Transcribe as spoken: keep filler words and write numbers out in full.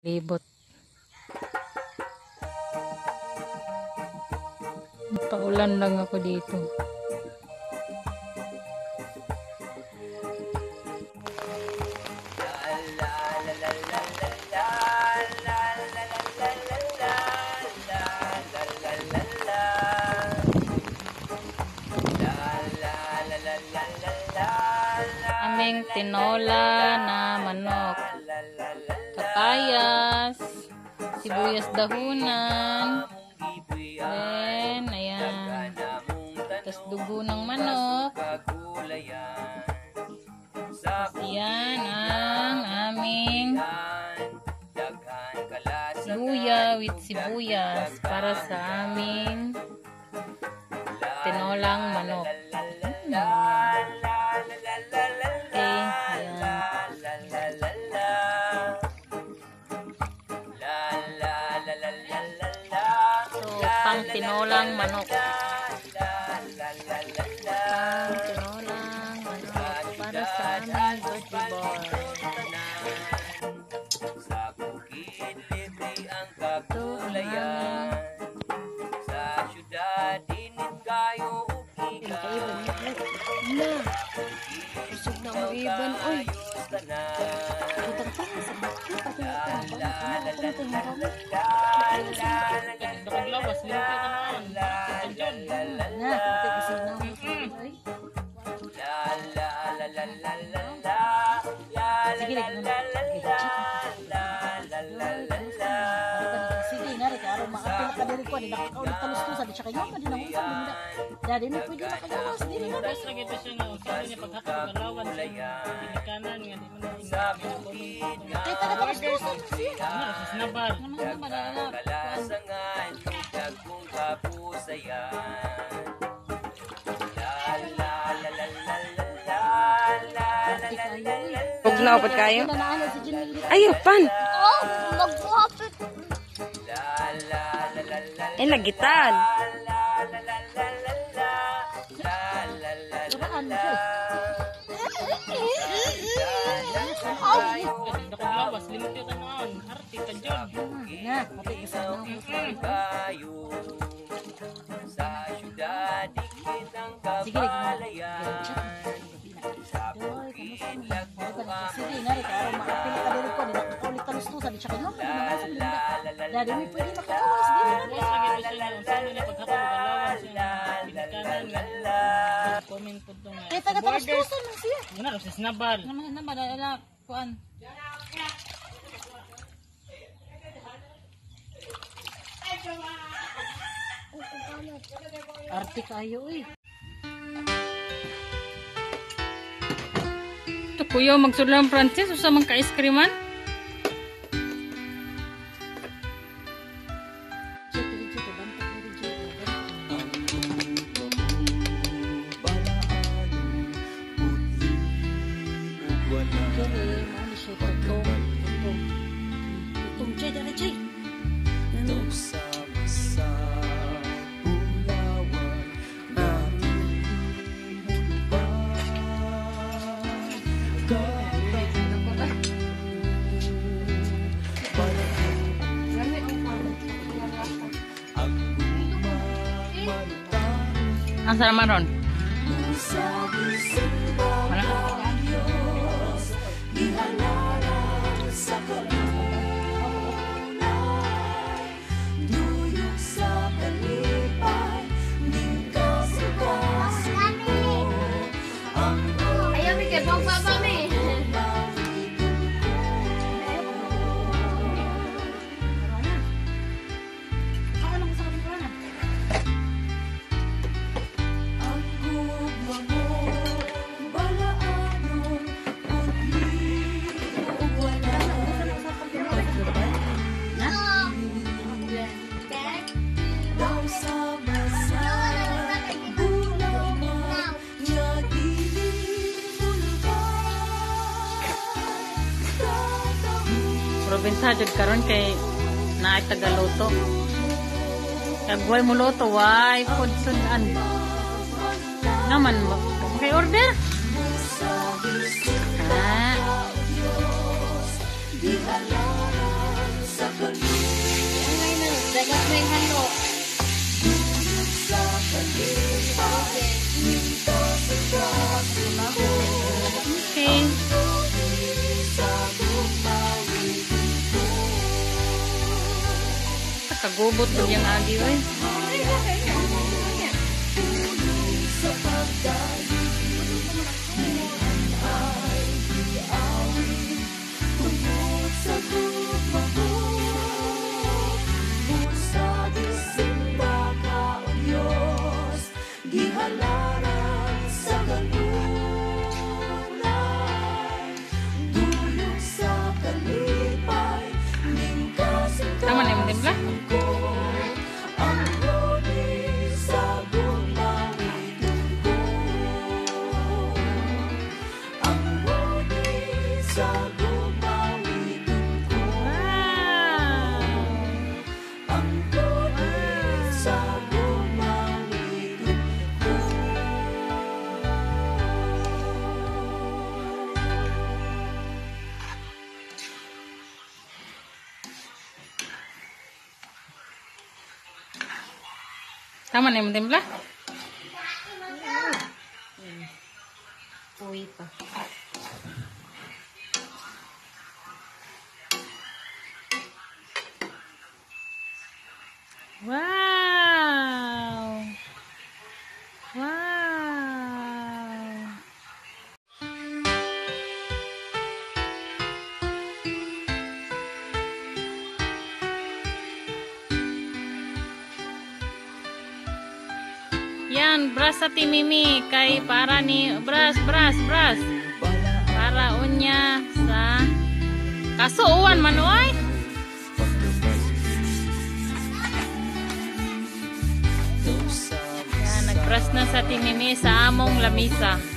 Libot. Paulan lang ako dito. Aming tinola na manok, kapayas, sibuyas dahunan, then ayan, tas dugo ng manok, tas yan ang aming luya with sibuyas para sa aming tinolang manok. Pang tinolang manok. Pang tinolang manok para sa aming birthday boy. Sa bukid libre ang kagulayan. Sa syudad dinit kayo ukikan. Na. Usog na mo iban. Oy. Kitang tanga sa bakit. Pati ito. Pati ito. Nakaglawas, limit ka naman. Na, pati kasi na mo. Sige, sige, nari ka araw makapila ka diri ko, di nakakaulit talustusan, di siya kayo ka din ang usang bunda. Dadi mo pwede makagawas, diri na. Basta lagi ito siya na, sabi niya paghakot ng alawan siya, pinikanan nga, di mo na ingin. Kaya taga talustusan mo siya. Ano, sa sinabal. Naman na madala. Kalasangan, kung kapusayan. Huwag na upad kayo. Ayo, pan. Oh, nagwapit. Eh, lagitan. Gabaan mo siya. Nakaglawas, limit ka naman. Arti ka dyan. Na, pati kasi na mo. Sa syudad dikit ang Sige, kabalayan. sige, nari ka araw makapila ka diri ko, di nakakaulit talustusan, di siya kayo ka din ang usang bunda. Dadi mo pwede makagawas, diri na. Basta lagi ito siya na, sabi niya paghakot ng alawan siya, pinikanan nga. Comment po ito nga. Kaya taga talustusan mo siya. Ano, sa sinabal. Naman na madala, kuan. Arte kayo eh. Ito kuya, magsulang Francis, usa man ka-ice creaman. Ang sarap maron. Wala. Ayaw mikir bang papa mi. Probinsya jud karon kay naay tagaluto. Kagway mo luto, why food sudan. Naman mo. Okay, order. Ah. Dapat may halo. Okay. Kagubot ko yung agi, oy. Tama na yung timpla? Tama na yung timpla? Uy pa. Wow! Wow! Yan, bras sa timimi kay para ni bras, bras, bras. Para unya sa kasuuan manuay. Yan, nagbras na sa timimi sa among lamisa.